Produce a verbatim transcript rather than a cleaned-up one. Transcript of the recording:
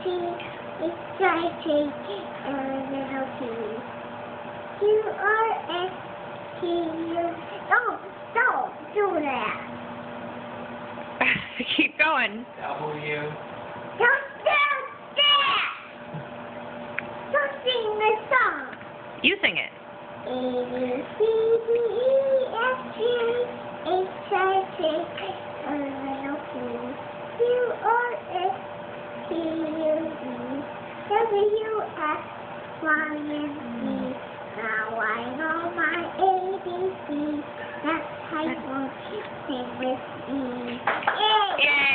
T, H I J, and little T. Q R S T U. Don't, don't do that. Keep going. W. Don't do that. Don't sing the song. You sing it. A, B, C, D, E, F, G, H, I, J, L, Q, Q, R, S, T, U, V, W, X, Y, and Z. Now I know my A B C. That's how you sing with me. Yay! Yay!